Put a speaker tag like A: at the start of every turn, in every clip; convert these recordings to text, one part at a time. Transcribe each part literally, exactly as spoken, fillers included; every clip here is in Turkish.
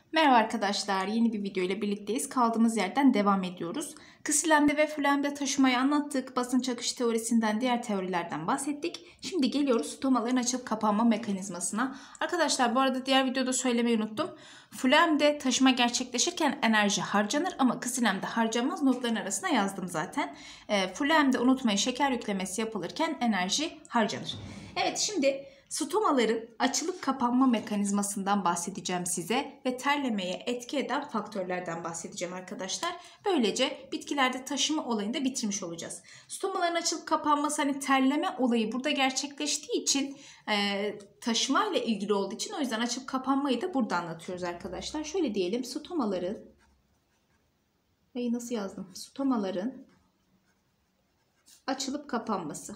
A: Merhaba arkadaşlar, yeni bir video ile birlikteyiz. Kaldığımız yerden devam ediyoruz. Kısilemde ve flemde taşımayı anlattık. Basınç akışı teorisinden, diğer teorilerden bahsettik. Şimdi geliyoruz stomaların açılıp kapanma mekanizmasına. Arkadaşlar bu arada diğer videoda söylemeyi unuttum. Flemde taşıma gerçekleşirken enerji harcanır ama kısilemde harcanmaz. Notların arasına yazdım zaten. E, flemde unutmayın, şeker yüklemesi yapılırken enerji harcanır. Evet, şimdi stomaların açılıp kapanma mekanizmasından bahsedeceğim size ve terlemeye etki eden faktörlerden bahsedeceğim arkadaşlar. Böylece bitkilerde taşıma olayını da bitirmiş olacağız. Stomaların açılıp kapanması, hani terleme olayı burada gerçekleştiği için e, taşıma ile ilgili olduğu için, o yüzden açılıp kapanmayı da burada anlatıyoruz arkadaşlar. Şöyle diyelim, stomaların nasıl yazdım? Stomaların açılıp kapanması.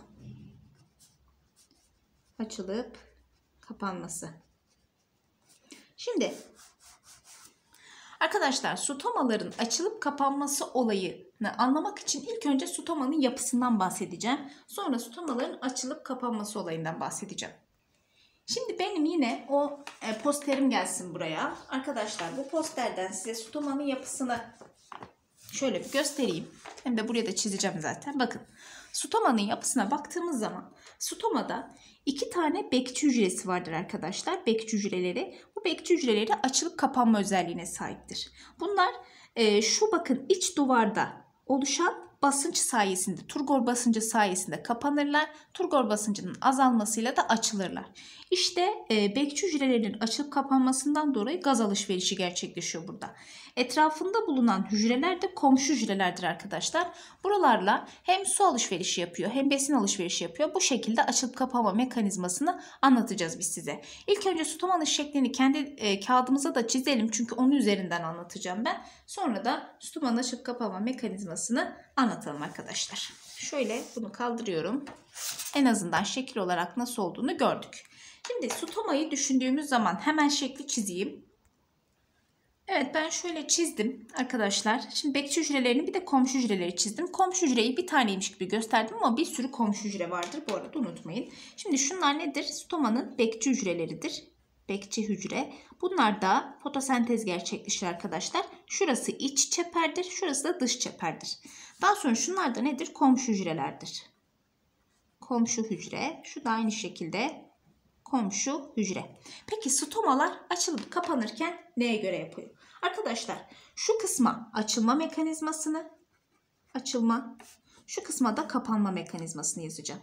A: Açılıp kapanması. Şimdi arkadaşlar, stomaların açılıp kapanması olayını anlamak için ilk önce stomanın yapısından bahsedeceğim. Sonra stomaların açılıp kapanması olayından bahsedeceğim. Şimdi benim yine o e, posterim gelsin buraya. Arkadaşlar, bu posterden size stomanın yapısını şöyle bir göstereyim. Hem de buraya da çizeceğim zaten. Bakın, stomanın yapısına baktığımız zaman stomada iki tane bekçi hücresi vardır arkadaşlar. Bekçi hücreleri. Bu bekçi hücreleri açılıp kapanma özelliğine sahiptir. Bunlar e, şu bakın iç duvarda oluşan basınç sayesinde, turgor basıncı sayesinde kapanırlar. Turgor basıncının azalmasıyla da açılırlar. İşte e, bekçi hücrelerinin açılıp kapanmasından dolayı gaz alışverişi gerçekleşiyor burada. Etrafında bulunan hücreler de komşu hücrelerdir arkadaşlar. Buralarla hem su alışverişi yapıyor hem besin alışverişi yapıyor. Bu şekilde açılıp kapanma mekanizmasını anlatacağız biz size. İlk önce stomanın şeklini kendi e, kağıdımıza da çizelim. Çünkü onun üzerinden anlatacağım ben. Sonra da stomanın açılıp kapanma mekanizmasını anlatalım arkadaşlar. Şöyle bunu kaldırıyorum. En azından şekil olarak nasıl olduğunu gördük. Şimdi stomayı düşündüğümüz zaman hemen şekli çizeyim. Evet, ben şöyle çizdim arkadaşlar. Şimdi bekçi hücrelerini bir de komşu hücreleri çizdim. Komşu hücreyi bir taneymiş gibi gösterdim ama bir sürü komşu hücre vardır. Bu arada unutmayın. Şimdi şunlar nedir? Stomanın bekçi hücreleridir. Bekçi hücre. Bunlar da fotosentez gerçekleşir arkadaşlar. Şurası iç çeperdir. Şurası da dış çeperdir. Daha sonra şunlar da nedir? Komşu hücrelerdir. Komşu hücre. Şu da aynı şekilde komşu hücre. Peki stomalar açılıp kapanırken neye göre yapıyor? Arkadaşlar, şu kısma açılma mekanizmasını, açılma, şu kısma da kapanma mekanizmasını yazacağım.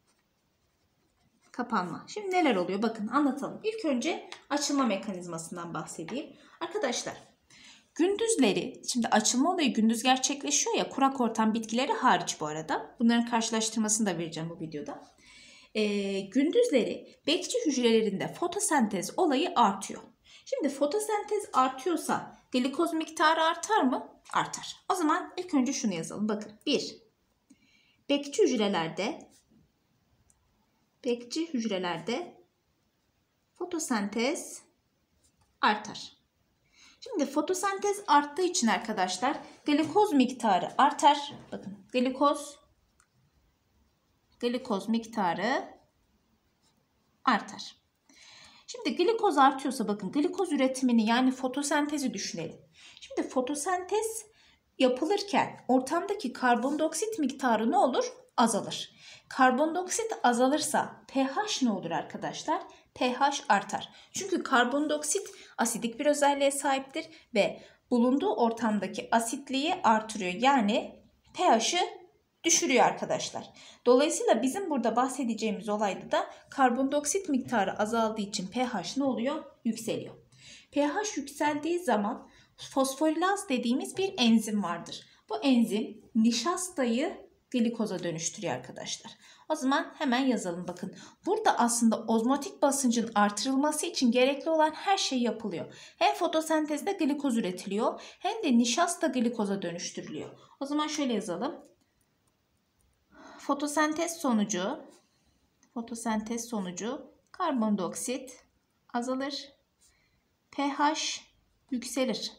A: Kapanma. Şimdi neler oluyor? Bakın anlatalım. İlk önce açılma mekanizmasından bahsedeyim. Arkadaşlar, gündüzleri, şimdi açılma olayı gündüz gerçekleşiyor ya, kurak ortam bitkileri hariç bu arada. Bunların karşılaştırmasını da vereceğim bu videoda. E, gündüzleri bekçi hücrelerinde fotosentez olayı artıyor. Şimdi fotosentez artıyorsa glikoz miktarı artar mı? Artar. O zaman ilk önce şunu yazalım. Bakın, bir. Bekçi hücrelerde bekçi hücrelerde fotosentez artar. Şimdi fotosentez arttığı için arkadaşlar glikoz miktarı artar. Bakın, glikoz glikoz miktarı artar. Şimdi glikoz artıyorsa bakın, glikoz üretimini yani fotosentezi düşünelim. Şimdi fotosentez yapılırken ortamdaki karbondioksit miktarı ne olur? Azalır. Karbondioksit azalırsa pH ne olur arkadaşlar? pH artar. Çünkü karbondioksit asidik bir özelliğe sahiptir ve bulunduğu ortamdaki asitliği artırıyor. Yani pH'ı düşürüyor arkadaşlar. Dolayısıyla bizim burada bahsedeceğimiz olayda da karbondioksit miktarı azaldığı için pH ne oluyor? Yükseliyor. pH yükseldiği zaman fosforilaz dediğimiz bir enzim vardır. Bu enzim nişastayı glikoza dönüştürüyor arkadaşlar. O zaman hemen yazalım bakın. Burada aslında ozmotik basıncın artırılması için gerekli olan her şey yapılıyor. Hem fotosentezde glikoz üretiliyor hem de nişasta glikoza dönüştürülüyor. O zaman şöyle yazalım. Fotosentez sonucu fotosentez sonucu karbondioksit azalır. pH yükselir.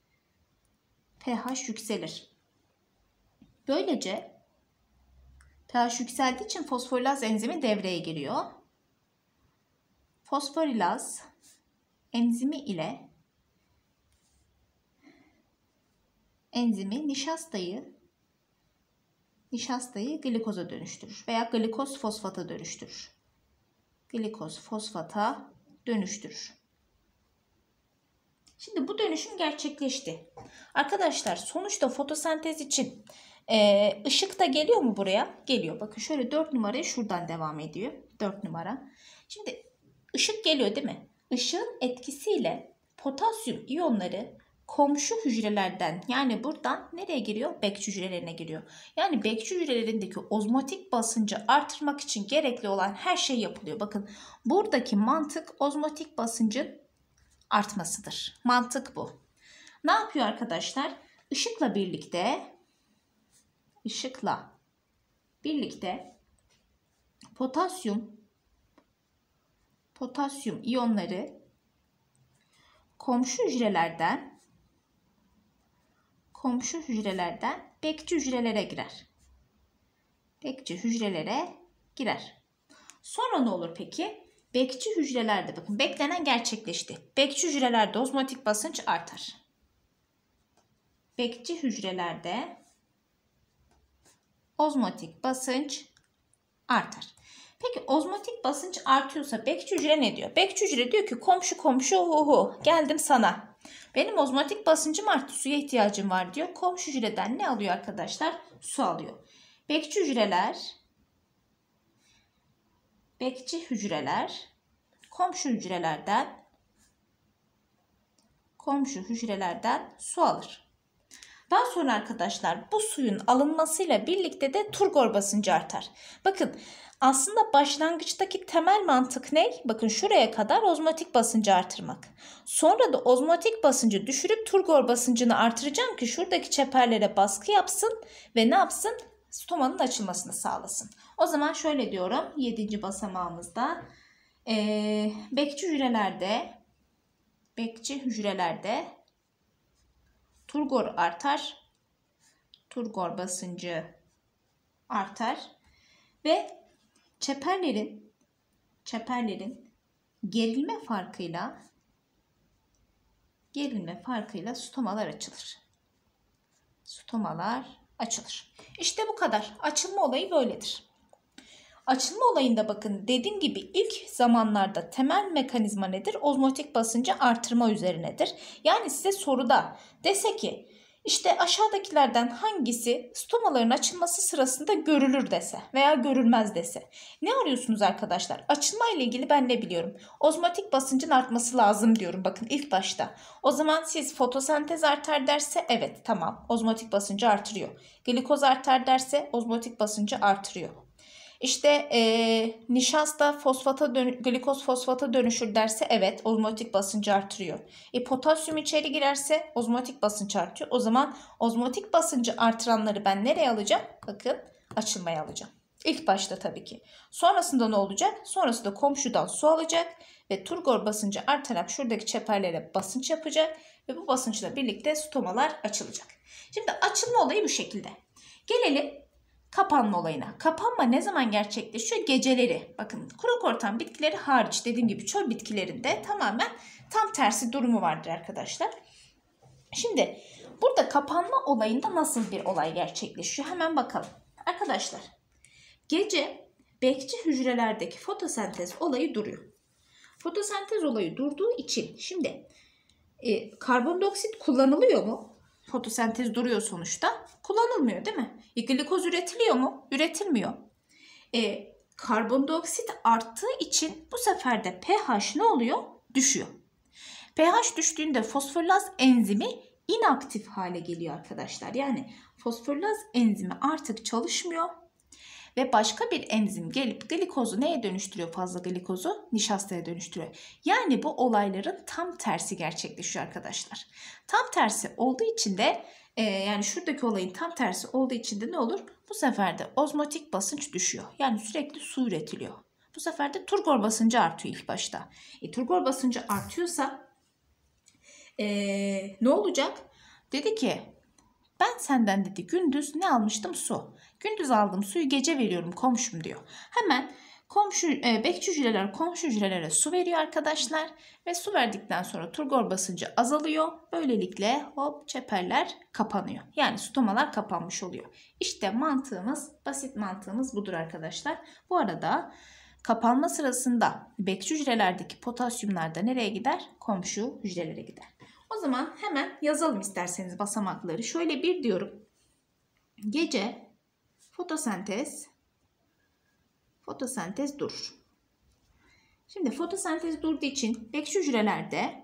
A: pH yükselir. Böylece pH yükseldiği için fosforilaz enzimi devreye giriyor. Fosforilaz enzimi ile enzimi nişastayı nişastayı glikoza dönüştürür veya glikoz fosfata dönüştürür. Glikoz fosfata dönüştürür. Şimdi bu dönüşüm gerçekleşti. Arkadaşlar sonuçta fotosentez için e, ışık da geliyor mu buraya? Geliyor. Bakın şöyle dört numaraya şuradan devam ediyor. dört numara. Şimdi ışık geliyor değil mi? Işığın etkisiyle potasyum iyonları komşu hücrelerden, yani buradan nereye giriyor? Bekçi hücrelerine giriyor. Yani bekçi hücrelerindeki ozmotik basıncı artırmak için gerekli olan her şey yapılıyor. Bakın buradaki mantık ozmotik basıncın artmasıdır. Mantık bu. Ne yapıyor arkadaşlar? Işıkla birlikte ışıkla birlikte potasyum potasyum iyonları komşu hücrelerden komşu hücrelerden bekçi hücrelere girer. Bekçi hücrelere girer. Sonra ne olur peki? Bekçi hücrelerde, bakın beklenen gerçekleşti. Bekçi hücrelerde ozmotik basınç artar. Bekçi hücrelerde ozmotik basınç artar. Peki ozmotik basınç artıyorsa bekçi hücre ne diyor? Bekçi hücre diyor ki komşu komşu hu hu geldim sana. Benim ozmotik basıncım arttı, suya ihtiyacım var diyor. Komşu hücreden ne alıyor arkadaşlar? Su alıyor. Bekçi hücreler bekçi hücreler komşu hücrelerden komşu hücrelerden su alır. Daha sonra arkadaşlar bu suyun alınmasıyla birlikte de turgor basıncı artar. Bakın aslında başlangıçtaki temel mantık ne? Bakın şuraya kadar ozmotik basıncı artırmak. Sonra da ozmotik basıncı düşürüp turgor basıncını artıracağım ki şuradaki çeperlere baskı yapsın ve ne yapsın? Stomanın açılmasını sağlasın. O zaman şöyle diyorum yedinci basamağımızda ee, bekçi hücrelerde bekçi hücrelerde turgor artar. Turgor basıncı artar ve çeperlerin çeperlerin gerilme farkıyla gerilme farkıyla stomalar açılır. Stomalar açılır. İşte bu kadar. Açılma olayı böyledir. Açılma olayında bakın dediğim gibi ilk zamanlarda temel mekanizma nedir? Ozmotik basıncı artırma üzerinedir. Yani size soruda dese ki işte aşağıdakilerden hangisi stomaların açılması sırasında görülür dese veya görülmez dese. Ne arıyorsunuz arkadaşlar? Açılma ile ilgili ben ne biliyorum? Ozmotik basıncın artması lazım diyorum bakın ilk başta. O zaman siz fotosentez artar derse evet tamam ozmotik basıncı artırıyor. Glikoz artar derse ozmotik basıncı artırıyor. İşte e, nişasta fosfata dön glikoz fosfata dönüşür derse evet ozmotik basıncı artırıyor. E, potasyum içeri girerse ozmotik basınç artıyor. O zaman ozmotik basıncı artıranları ben nereye alacağım? Bakın açılmaya alacağım. İlk başta tabii ki. Sonrasında ne olacak? Sonrasında komşudan su alacak ve turgor basıncı artarak şuradaki çeperlere basınç yapacak ve bu basınçla birlikte stomalar açılacak. Şimdi açılma olayı bu şekilde. Gelelim kapanma olayına. Kapanma ne zaman gerçekleşiyor? Geceleri. Bakın kurak ortam bitkileri hariç dediğim gibi çöl bitkilerinde tamamen tam tersi durumu vardır arkadaşlar. Şimdi burada kapanma olayında nasıl bir olay gerçekleşiyor? Hemen bakalım. Arkadaşlar gece bekçi hücrelerdeki fotosentez olayı duruyor. Fotosentez olayı durduğu için şimdi e, karbondioksit kullanılıyor mu? Fotosentez duruyor sonuçta. Kullanılmıyor değil mi? E, glikoz üretiliyor mu? Üretilmiyor. E, karbondioksit arttığı için bu sefer de pH ne oluyor? Düşüyor. pH düştüğünde fosforlaz enzimi inaktif hale geliyor arkadaşlar. Yani fosforlaz enzimi artık çalışmıyor. Ve başka bir enzim gelip glikozu neye dönüştürüyor, fazla glikozu? Nişastaya dönüştürüyor. Yani bu olayların tam tersi gerçekleşiyor arkadaşlar. Tam tersi olduğu için de e, yani şuradaki olayın tam tersi olduğu için de ne olur? Bu sefer de ozmotik basınç düşüyor. Yani sürekli su üretiliyor. Bu sefer de turgor basıncı artıyor ilk başta. E, turgor basıncı artıyorsa e, ne olacak? Dedi ki ben senden dedi gündüz ne almıştım? Su. Gündüz aldığım suyu gece veriyorum komşum diyor. Hemen Komşu, e, bekçi hücreler komşu hücrelere su veriyor arkadaşlar. Ve su verdikten sonra turgor basıncı azalıyor. Böylelikle hop çeperler kapanıyor. Yani stomalar kapanmış oluyor. İşte mantığımız, basit mantığımız budur arkadaşlar. Bu arada kapanma sırasında bekçi hücrelerdeki potasyumlar da nereye gider? Komşu hücrelere gider. O zaman hemen yazalım isterseniz basamakları. Şöyle bir diyorum. Gece fotosentez fotosentez durur. Şimdi fotosentez durduğu için bekçi hücrelerde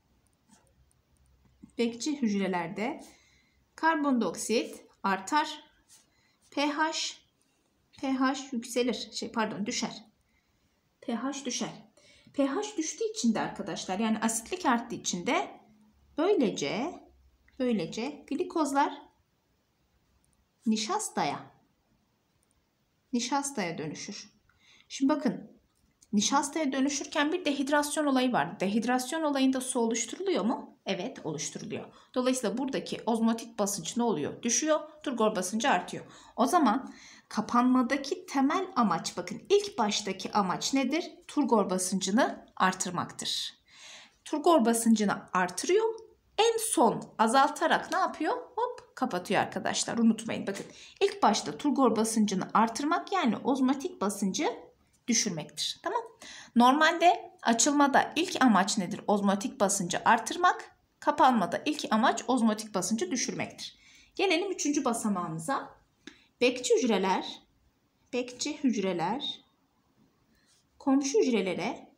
A: bekçi hücrelerde karbondioksit artar. pH pH yükselir. Şey pardon düşer. pH düşer. pH düştüğü için de arkadaşlar yani asitlik arttığı için de böylece böylece glikozlar nişastaya nişastaya dönüşür. Şimdi bakın nişastaya dönüşürken bir dehidrasyon olayı var. Dehidrasyon olayında su oluşturuluyor mu? Evet oluşturuluyor. Dolayısıyla buradaki ozmotik basınç ne oluyor? Düşüyor. Turgor basıncı artıyor. O zaman kapanmadaki temel amaç bakın ilk baştaki amaç nedir? Turgor basıncını artırmaktır. Turgor basıncını artırıyor. En son azaltarak ne yapıyor? Hop kapatıyor arkadaşlar. Unutmayın bakın. İlk başta turgor basıncını artırmak yani ozmotik basıncı düşürmektir. Tamam. Normalde açılmada ilk amaç nedir? Ozmotik basıncı artırmak. Kapanmada ilk amaç ozmotik basıncı düşürmektir. Gelelim üçüncü basamağımıza. Bekçi hücreler bekçi hücreler komşu hücrelere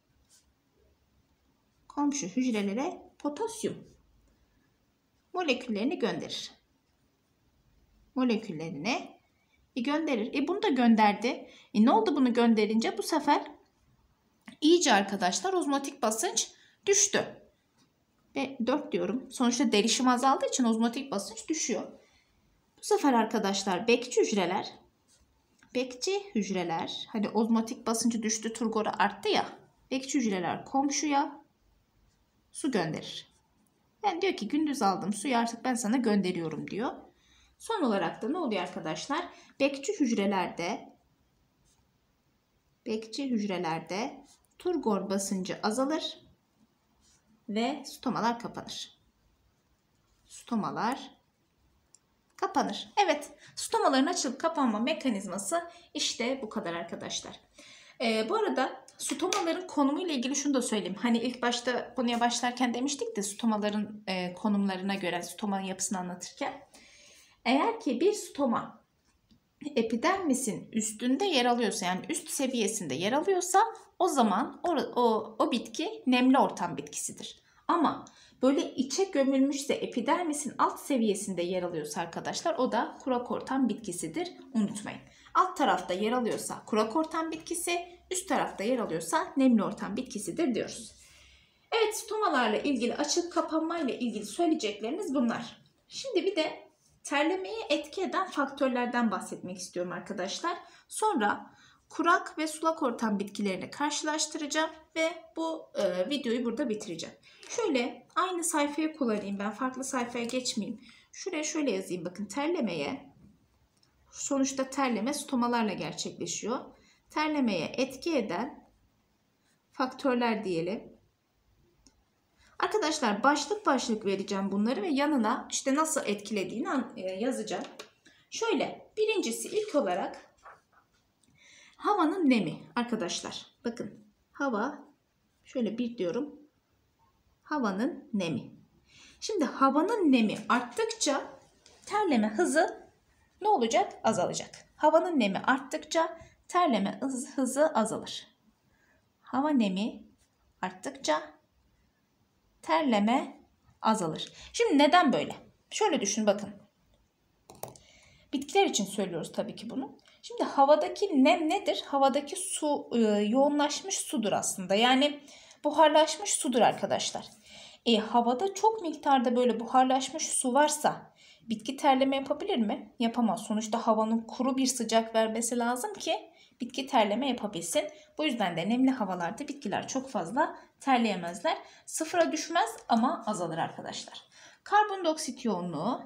A: komşu hücrelere potasyum moleküllerini gönderir. Moleküllerini gönderir. E bunu da gönderdi. E ne oldu bunu gönderince? Bu sefer iyice arkadaşlar ozmotik basınç düştü. Ve dört diyorum. Sonuçta derişim azaldığı için ozmotik basınç düşüyor. Bu sefer arkadaşlar bekçi hücreler bekçi hücreler hani ozmotik basıncı düştü turgora arttı ya. Bekçi hücreler komşuya su gönderir. Yani diyor ki gündüz aldım suyu artık ben sana gönderiyorum diyor. Son olarak da ne oluyor arkadaşlar? Bekçi hücrelerde bekçi hücrelerde turgor basıncı azalır ve stomalar kapanır. Stomalar kapanır. Evet, stomaların açılıp kapanma mekanizması işte bu kadar arkadaşlar. Ee, bu arada stomaların konumu ile ilgili şunu da söyleyeyim. Hani ilk başta konuya başlarken demiştik de stomaların e, konumlarına göre stomanın yapısını anlatırken. Eğer ki bir stoma epidermisin üstünde yer alıyorsa yani üst seviyesinde yer alıyorsa o zaman o, o, o bitki nemli ortam bitkisidir. Ama böyle içe gömülmüşse epidermisin alt seviyesinde yer alıyorsa arkadaşlar o da kurak ortam bitkisidir. Unutmayın. Alt tarafta yer alıyorsa kurak ortam bitkisi, üst tarafta yer alıyorsa nemli ortam bitkisidir diyoruz. Evet stomalarla ilgili açık kapanmayla ilgili söyleyeceklerimiz bunlar. Şimdi bir de terlemeye etki eden faktörlerden bahsetmek istiyorum arkadaşlar. Sonra kurak ve sulak ortam bitkilerini karşılaştıracağım ve bu e, videoyu burada bitireceğim. Şöyle aynı sayfayı kullanayım ben farklı sayfaya geçmeyeyim. Şuraya şöyle yazayım bakın terlemeye sonuçta terleme stomalarla gerçekleşiyor. Terlemeye etki eden faktörler diyelim. Arkadaşlar başlık başlık vereceğim bunları ve yanına işte nasıl etkilediğini yazacağım. Şöyle birincisi ilk olarak havanın nemi arkadaşlar. Bakın hava şöyle bir diyorum. Havanın nemi. Şimdi havanın nemi arttıkça terleme hızı ne olacak? Azalacak. Havanın nemi arttıkça terleme hızı azalır. Hava nemi arttıkça terleme azalır. Şimdi neden böyle? Şöyle düşün bakın. Bitkiler için söylüyoruz tabii ki bunu. Şimdi havadaki nem nedir? Havadaki su e, yoğunlaşmış sudur aslında. Yani buharlaşmış sudur arkadaşlar. E, havada çok miktarda böyle buharlaşmış su varsa bitki terleme yapabilir mi? Yapamaz. Sonuçta havanın kuru bir sıcak vermesi lazım ki bitki terleme yapabilsin. Bu yüzden de nemli havalarda bitkiler çok fazla terleyemezler. Sıfıra düşmez ama azalır arkadaşlar. Karbondioksit yoğunluğu.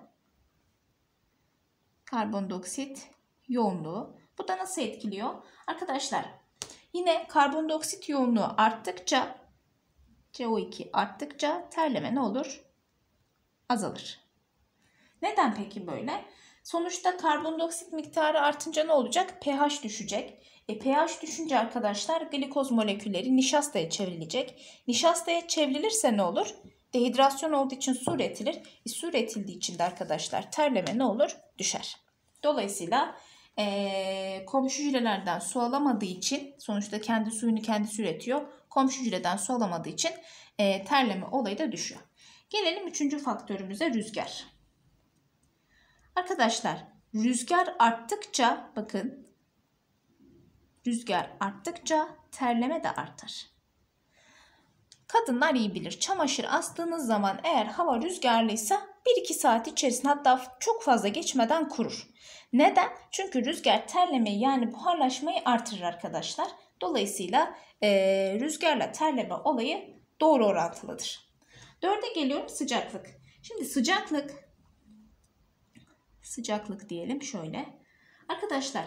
A: Karbondioksit yoğunluğu. Bu da nasıl etkiliyor? Arkadaşlar Yine karbondioksit yoğunluğu arttıkça, C O iki arttıkça terleme ne olur? Azalır. Neden peki böyle? Sonuçta karbondioksit miktarı artınca ne olacak? pH düşecek. E, pH düşünce arkadaşlar glikoz molekülleri nişastaya çevrilecek. Nişastaya çevrilirse ne olur? Dehidrasyon olduğu için su üretilir. E, su üretildiği için de arkadaşlar terleme ne olur? Düşer. Dolayısıyla e, komşu hücrelerden su alamadığı için, sonuçta kendi suyunu kendisi üretiyor. Komşu hücreden su alamadığı için e, terleme olayı da düşüyor. Gelelim üçüncü faktörümüze, rüzgar. Arkadaşlar rüzgar arttıkça, bakın rüzgar arttıkça terleme de artar. Kadınlar iyi bilir. Çamaşır astığınız zaman eğer hava rüzgarlıysa bir iki saat içerisinde, hatta çok fazla geçmeden kurur. Neden? Çünkü rüzgar terlemeyi, yani buharlaşmayı artırır arkadaşlar. Dolayısıyla e, rüzgarla terleme olayı doğru orantılıdır. Dörde geliyorum, sıcaklık. Şimdi sıcaklık Sıcaklık diyelim şöyle. Arkadaşlar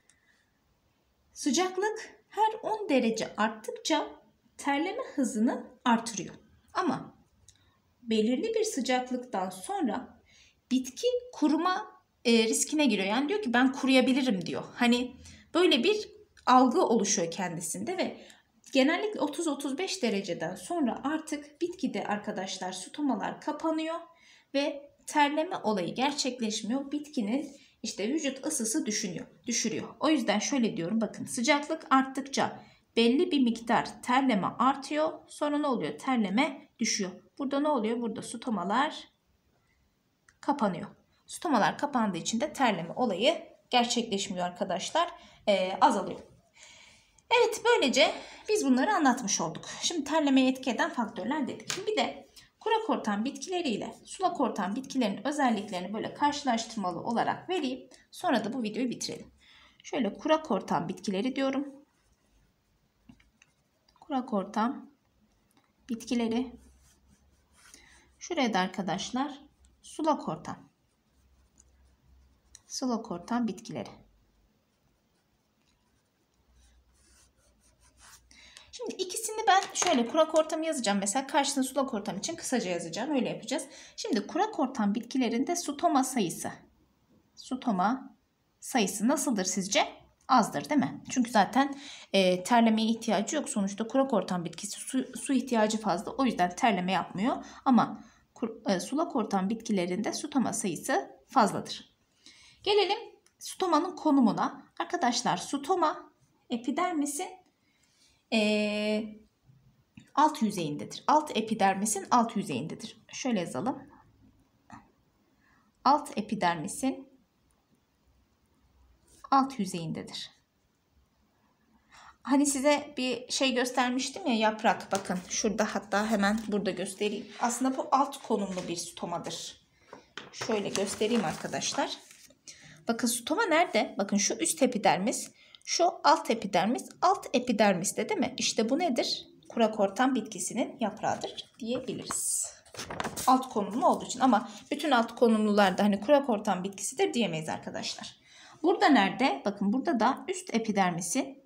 A: sıcaklık her on derece arttıkça terleme hızını artırıyor. Ama belirli bir sıcaklıktan sonra bitki kuruma e, riskine giriyor. Yani diyor ki ben kuruyabilirim diyor. Hani böyle bir algı oluşuyor kendisinde ve genellikle otuz otuz beş dereceden sonra artık bitkide arkadaşlar stomalar kapanıyor ve terleme olayı gerçekleşmiyor. Bitkinin işte vücut ısısı düşünüyor, düşürüyor. O yüzden şöyle diyorum, bakın sıcaklık arttıkça belli bir miktar terleme artıyor. Sonra ne oluyor? Terleme düşüyor. Burada ne oluyor? Burada stomalar kapanıyor. Stomalar kapandığı için de terleme olayı gerçekleşmiyor arkadaşlar. Ee, azalıyor. Evet, böylece biz bunları anlatmış olduk. Şimdi terlemeye etki eden faktörler dedik. Şimdi bir de kurak ortam bitkileriyle sulak ortam bitkilerin özelliklerini böyle karşılaştırmalı olarak vereyim. Sonra da bu videoyu bitirelim. Şöyle kurak ortam bitkileri diyorum. Kurak ortam bitkileri. Şuraya da arkadaşlar sulak ortam. Sulak ortam bitkileri. Şimdi ikisini ben şöyle kurak ortam yazacağım. Mesela karşısına sulak ortam için kısaca yazacağım. Öyle yapacağız. Şimdi kurak ortam bitkilerinde stoma sayısı. Stoma sayısı nasıldır sizce? Azdır değil mi? Çünkü zaten e, terlemeye ihtiyacı yok. Sonuçta kurak ortam bitkisi su, su ihtiyacı fazla. O yüzden terleme yapmıyor. Ama kur, e, sulak ortam bitkilerinde stoma sayısı fazladır. Gelelim stomanın konumuna. Arkadaşlar stoma epidermisin e, alt yüzeyindedir. Alt epidermisin alt yüzeyindedir. Şöyle yazalım. Alt epidermisin alt yüzeyindedir. Hani size bir şey göstermiştim ya, yaprak. Bakın şurada, hatta hemen burada göstereyim. Aslında bu alt konumlu bir stomadır. Şöyle göstereyim arkadaşlar. Bakın stoma nerede? Bakın şu üst epidermis, şu alt epidermis, alt epidermiste değil mi? İşte bu nedir? Kurak ortam bitkisinin yaprağıdır diyebiliriz. Alt konumlu olduğu için, ama bütün alt konumlularda hani kurak ortam bitkisidir diyemeyiz arkadaşlar. Burada nerede? Bakın burada da üst epidermisin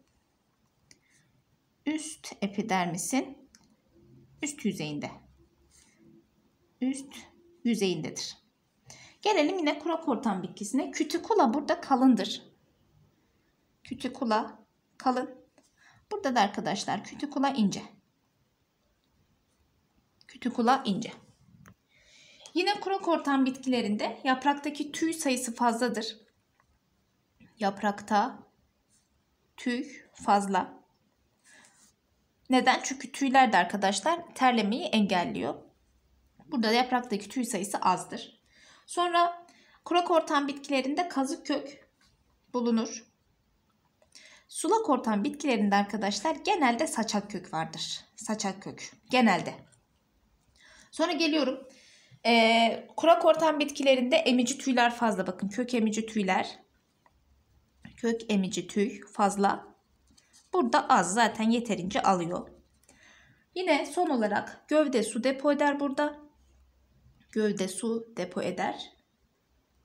A: üst epidermisin üst yüzeyinde. Üst yüzeyindedir. Gelelim yine kurak ortam bitkisine. Kütükula burada kalındır. Kütükula kalın. Burada da arkadaşlar kütükula ince. Kütükula ince. Yine kurak ortam bitkilerinde yapraktaki tüy sayısı fazladır. Yaprakta tüy fazla. Neden? Çünkü tüyler de arkadaşlar terlemeyi engelliyor. Burada yapraktaki tüy sayısı azdır. Sonra kurak ortam bitkilerinde kazık kök bulunur. Sulak ortam bitkilerinde arkadaşlar genelde saçak kök vardır. Saçak kök genelde. Sonra geliyorum. Ee, kurak ortam bitkilerinde emici tüyler fazla. Bakın kök emici tüyler. Kök emici tüy fazla. Burada az, zaten yeterince alıyor. Yine son olarak gövde su depo eder burada. Gövde su depo eder.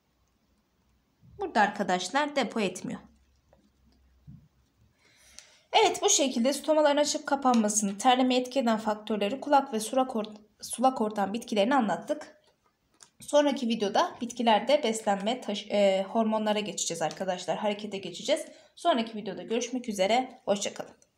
A: Burada arkadaşlar depo etmiyor. Evet, bu şekilde stomaların açıp kapanmasını, terlemeye etki eden faktörleri, kulak ve sulak, or sulak ortam bitkilerini anlattık. Sonraki videoda bitkilerde beslenme, taş e, hormonlara geçeceğiz arkadaşlar. Harekete geçeceğiz. Sonraki videoda görüşmek üzere. Hoşça kalın.